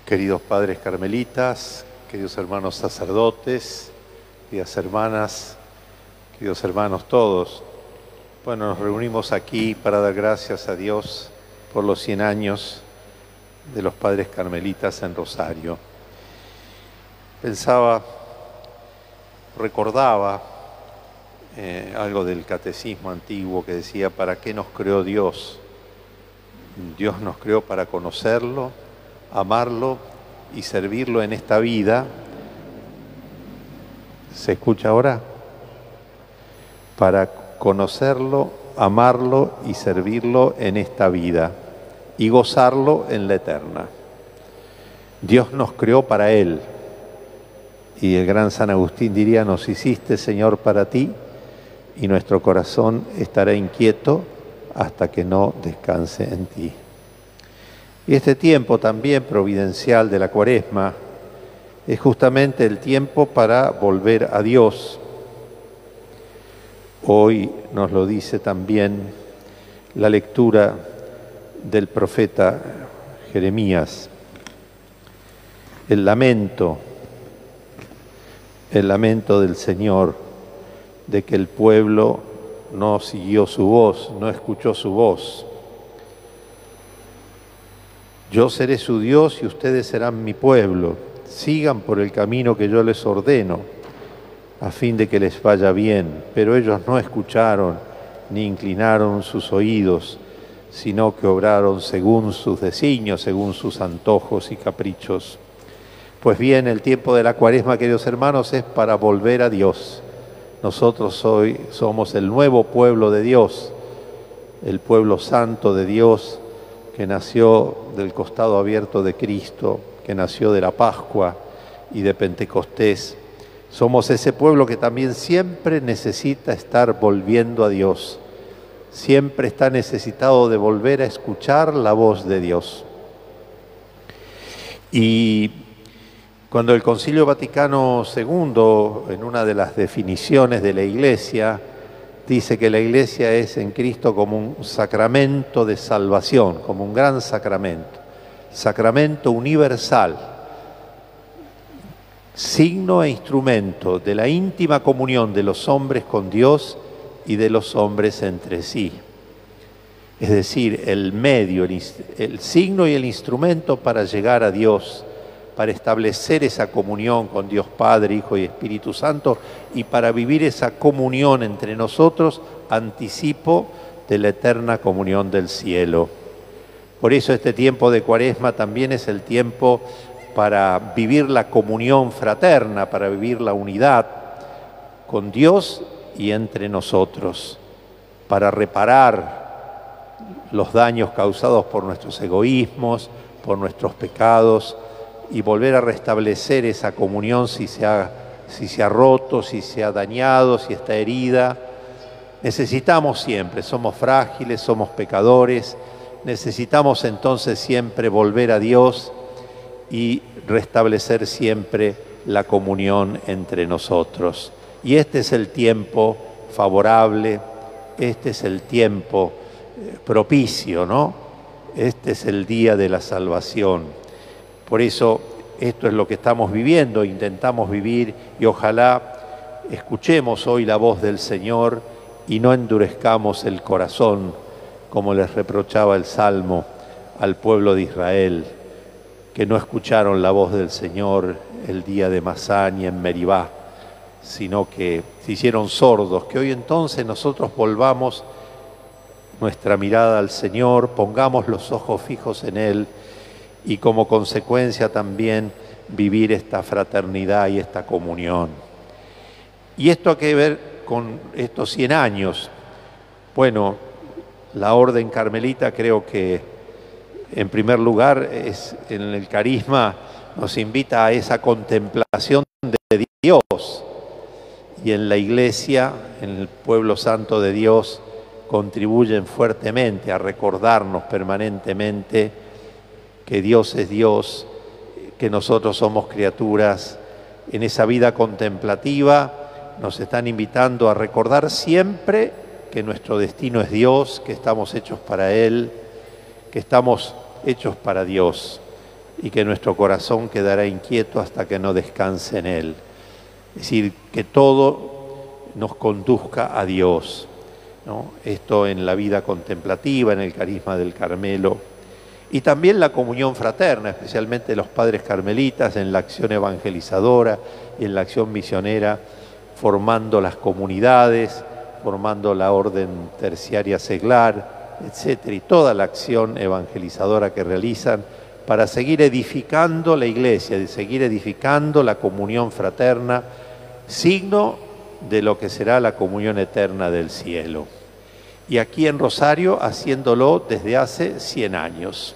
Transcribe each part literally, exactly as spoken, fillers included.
Queridos padres carmelitas, queridos hermanos sacerdotes, queridas hermanas, queridos hermanos todos, bueno, nos reunimos aquí para dar gracias a Dios por los cien años de los padres carmelitas en Rosario. Pensaba, recordaba eh, algo del catecismo antiguo que decía, ¿para qué nos creó Dios? Dios nos creó para conocerlo, amarlo y servirlo en esta vida. ¿Se escucha ahora? Para conocerlo, amarlo y servirlo en esta vida y gozarlo en la eterna. Dios nos creó para Él y el gran San Agustín diría, nos hiciste, Señor, para ti y nuestro corazón estará inquieto hasta que no descanse en ti. Y este tiempo también providencial de la Cuaresma es justamente el tiempo para volver a Dios. Hoy nos lo dice también la lectura del profeta Jeremías. El lamento, el lamento del Señor de que el pueblo no siguió su voz, no escuchó su voz. Yo seré su Dios y ustedes serán mi pueblo. Sigan por el camino que yo les ordeno, a fin de que les vaya bien. Pero ellos no escucharon ni inclinaron sus oídos, sino que obraron según sus designios, según sus antojos y caprichos. Pues bien, el tiempo de la Cuaresma, queridos hermanos, es para volver a Dios. Nosotros hoy somos el nuevo pueblo de Dios, el pueblo santo de Dios, que nació del costado abierto de Cristo, que nació de la Pascua y de Pentecostés. Somos ese pueblo que también siempre necesita estar volviendo a Dios, siempre está necesitado de volver a escuchar la voz de Dios. Y cuando el Concilio Vaticano segundo, en una de las definiciones de la Iglesia, dice que la Iglesia es en Cristo como un sacramento de salvación, como un gran sacramento, sacramento universal, signo e instrumento de la íntima comunión de los hombres con Dios y de los hombres entre sí. Es decir, el medio, el, el signo y el instrumento para llegar a Dios, para establecer esa comunión con Dios Padre, Hijo y Espíritu Santo y para vivir esa comunión entre nosotros, anticipo de la eterna comunión del cielo. Por eso este tiempo de Cuaresma también es el tiempo para vivir la comunión fraterna, para vivir la unidad con Dios y entre nosotros, para reparar los daños causados por nuestros egoísmos, por nuestros pecados, y volver a restablecer esa comunión si se ha, si se ha roto, si se ha dañado, si está herida. Necesitamos siempre, somos frágiles, somos pecadores, necesitamos entonces siempre volver a Dios y restablecer siempre la comunión entre nosotros. Y este es el tiempo favorable, este es el tiempo propicio, ¿no? Este es el día de la salvación. Por eso esto es lo que estamos viviendo, intentamos vivir y ojalá escuchemos hoy la voz del Señor y no endurezcamos el corazón como les reprochaba el Salmo al pueblo de Israel, que no escucharon la voz del Señor el día de Masán y en Meribá, sino que se hicieron sordos. Que hoy entonces nosotros volvamos nuestra mirada al Señor, pongamos los ojos fijos en Él, y como consecuencia también vivir esta fraternidad y esta comunión. Y esto ha que ver con estos cien años. Bueno, la Orden Carmelita creo que en primer lugar es, en el carisma nos invita a esa contemplación de Dios y en la Iglesia, en el pueblo santo de Dios, contribuyen fuertemente a recordarnos permanentemente que Dios es Dios, que nosotros somos criaturas. En esa vida contemplativa nos están invitando a recordar siempre que nuestro destino es Dios, que estamos hechos para Él, que estamos hechos para Dios. y que nuestro corazón quedará inquieto hasta que no descanse en Él. Es decir, que todo nos conduzca a Dios, ¿no? Esto en la vida contemplativa, en el carisma del Carmelo, y también la comunión fraterna, especialmente los padres carmelitas en la acción evangelizadora y en la acción misionera, formando las comunidades, formando la orden terciaria seglar, etcétera, y toda la acción evangelizadora que realizan para seguir edificando la iglesia, de seguir edificando la comunión fraterna, signo de lo que será la comunión eterna del cielo. Y aquí en Rosario haciéndolo desde hace cien años.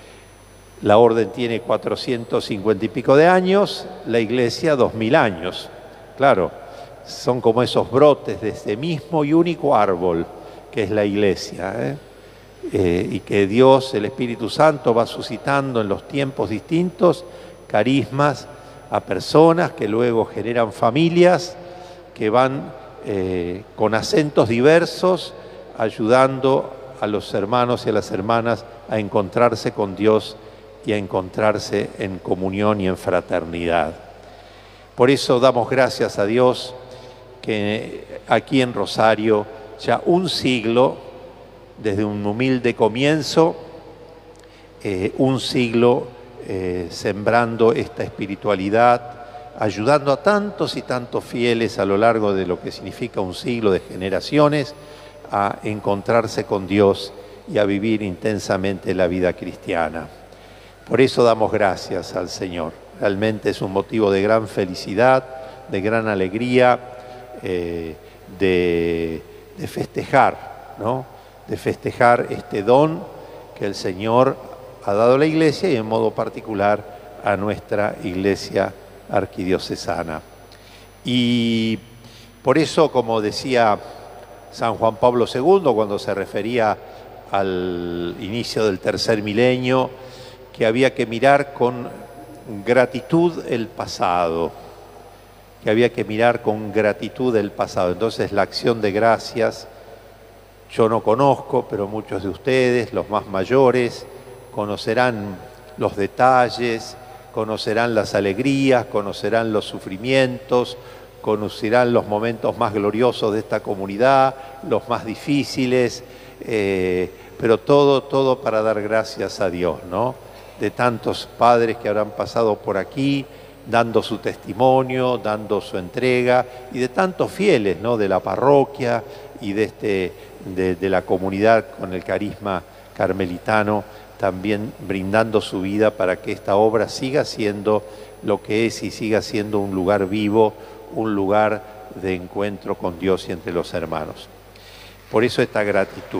La orden tiene cuatrocientos cincuenta y pico de años, la iglesia dos mil años. Claro, son como esos brotes de este mismo y único árbol que es la iglesia, ¿eh? Eh, y que Dios, el Espíritu Santo, va suscitando en los tiempos distintos carismas a personas que luego generan familias que van eh, con acentos diversos ayudando a los hermanos y a las hermanas a encontrarse con Dios y a encontrarse en comunión y en fraternidad. Por eso damos gracias a Dios que aquí en Rosario ya un siglo, desde un humilde comienzo, eh, un siglo eh, sembrando esta espiritualidad, ayudando a tantos y tantos fieles a lo largo de lo que significa un siglo de generaciones a encontrarse con Dios y a vivir intensamente la vida cristiana. Por eso damos gracias al Señor. Realmente es un motivo de gran felicidad, de gran alegría, eh, de, de festejar, ¿no? De festejar este don que el Señor ha dado a la Iglesia y en modo particular a nuestra Iglesia arquidiocesana. Y por eso, como decía San Juan Pablo segundo cuando se refería al inicio del tercer milenio, que había que mirar con gratitud el pasado, que había que mirar con gratitud el pasado. Entonces la acción de gracias, yo no conozco, pero muchos de ustedes, los más mayores, conocerán los detalles, conocerán las alegrías, conocerán los sufrimientos, conocerán los momentos más gloriosos de esta comunidad, los más difíciles, eh, pero todo, todo para dar gracias a Dios, ¿no? De tantos padres que habrán pasado por aquí, dando su testimonio, dando su entrega, y de tantos fieles, ¿no? De la parroquia y de, este, de, de la comunidad con el carisma carmelitano, también brindando su vida para que esta obra siga siendo lo que es y siga siendo un lugar vivo, un lugar de encuentro con Dios y entre los hermanos. Por eso esta gratitud.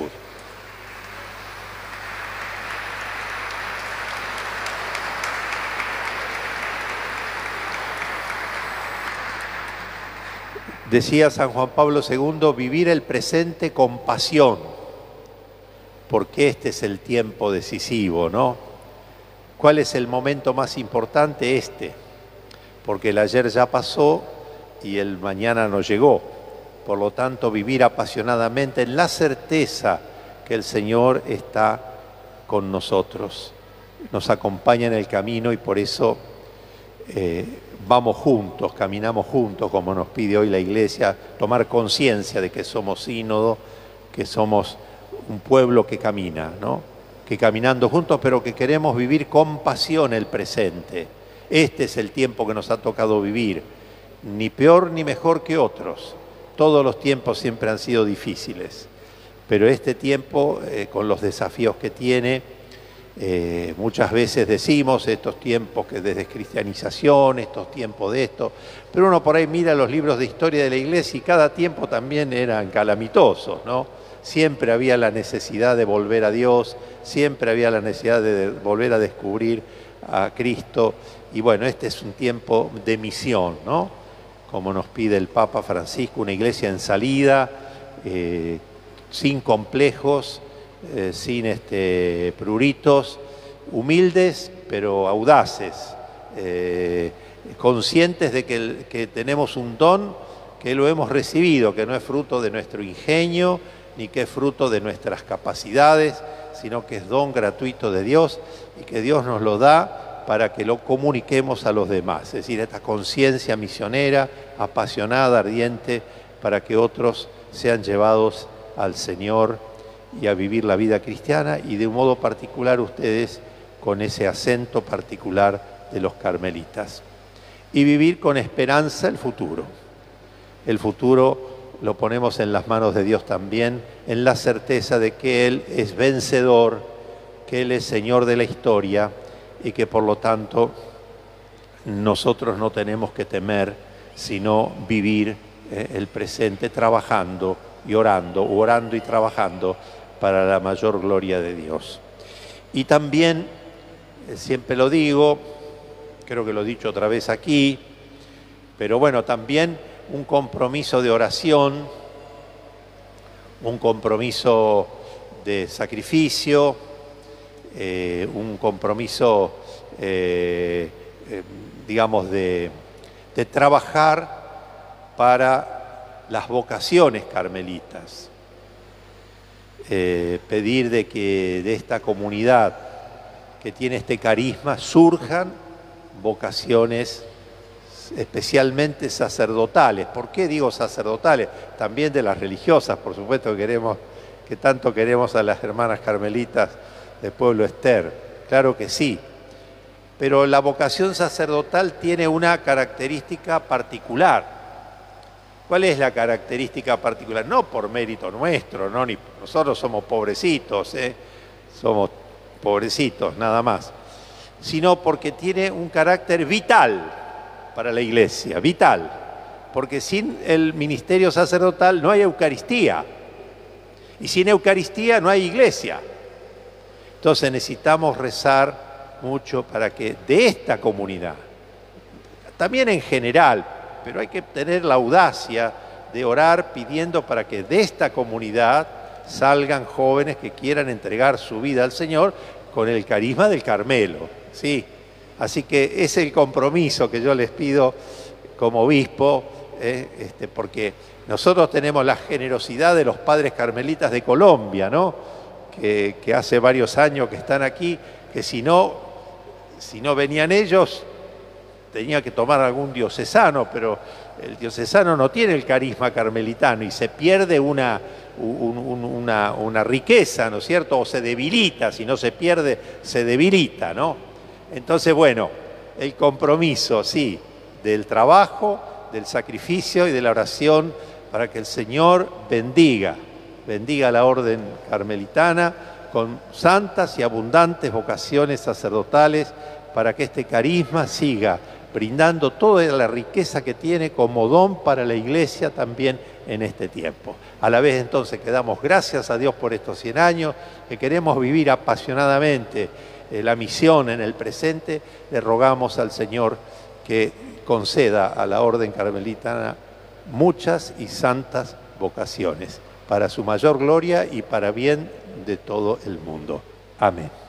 Decía San Juan Pablo segundo, vivir el presente con pasión, porque este es el tiempo decisivo, ¿no? ¿Cuál es el momento más importante? Este, porque el ayer ya pasó y el mañana no llegó. Por lo tanto, vivir apasionadamente en la certeza que el Señor está con nosotros, nos acompaña en el camino y por eso eh, vamos juntos, caminamos juntos, como nos pide hoy la Iglesia, tomar conciencia de que somos sínodo, que somos un pueblo que camina, ¿no? Que caminando juntos, pero que queremos vivir con pasión el presente. Este es el tiempo que nos ha tocado vivir, ni peor ni mejor que otros. Todos los tiempos siempre han sido difíciles, pero este tiempo, eh, con los desafíos que tiene, eh, muchas veces decimos estos tiempos que desde cristianización, estos tiempos de esto, pero uno por ahí mira los libros de historia de la Iglesia y cada tiempo también eran calamitosos, ¿no? Siempre había la necesidad de volver a Dios, siempre había la necesidad de volver a descubrir a Cristo. Y bueno, este es un tiempo de misión, ¿no? Como nos pide el Papa Francisco, una iglesia en salida, eh, sin complejos, eh, sin este, pruritos, humildes pero audaces, eh, conscientes de que, que tenemos un don que lo hemos recibido, que no es fruto de nuestro ingenio, ni que es fruto de nuestras capacidades, sino que es don gratuito de Dios y que Dios nos lo da para que lo comuniquemos a los demás. Es decir, esta conciencia misionera, apasionada, ardiente, para que otros sean llevados al Señor y a vivir la vida cristiana, y de un modo particular ustedes con ese acento particular de los carmelitas. Y vivir con esperanza el futuro. El futuro lo ponemos en las manos de Dios también, en la certeza de que Él es vencedor, que Él es Señor de la historia y que por lo tanto nosotros no tenemos que temer, sino vivir eh, el presente trabajando y orando, orando y trabajando para la mayor gloria de Dios. Y también, eh, siempre lo digo, creo que lo he dicho otra vez aquí, pero bueno, también un compromiso de oración, un compromiso de sacrificio, eh, un compromiso, eh, eh, digamos, de, de trabajar para las vocaciones carmelitas. Eh, pedir de que de esta comunidad que tiene este carisma surjan vocaciones especialmente sacerdotales. ¿Por qué digo sacerdotales? También de las religiosas, por supuesto que queremos, que tanto queremos a las hermanas carmelitas del pueblo Ester, claro que sí. Pero la vocación sacerdotal tiene una característica particular. ¿Cuál es la característica particular? No por mérito nuestro, no, ni nosotros somos pobrecitos, ¿eh? somos pobrecitos nada más, sino porque tiene un carácter vital para la Iglesia, vital, porque sin el ministerio sacerdotal no hay Eucaristía, y sin Eucaristía no hay Iglesia. Entonces necesitamos rezar mucho para que de esta comunidad, también en general, pero hay que tener la audacia de orar pidiendo para que de esta comunidad salgan jóvenes que quieran entregar su vida al Señor con el carisma del Carmelo, ¿sí? Así que es el compromiso que yo les pido como obispo, eh, este, porque nosotros tenemos la generosidad de los padres carmelitas de Colombia, ¿no? Que, que hace varios años que están aquí, que si no, si no venían ellos, tenía que tomar algún diocesano, pero el diocesano no tiene el carisma carmelitano y se pierde una, un, un, una, una riqueza, ¿no es cierto? O se debilita, si no se pierde, se debilita, ¿no? Entonces, bueno, el compromiso, sí, del trabajo, del sacrificio y de la oración para que el Señor bendiga, bendiga la orden carmelitana con santas y abundantes vocaciones sacerdotales para que este carisma siga brindando toda la riqueza que tiene como don para la Iglesia también en este tiempo. A la vez entonces que damos gracias a Dios por estos cien años, que queremos vivir apasionadamente eh, la misión en el presente, le rogamos al Señor que conceda a la orden carmelitana muchas y santas vocaciones para su mayor gloria y para bien de todo el mundo. Amén.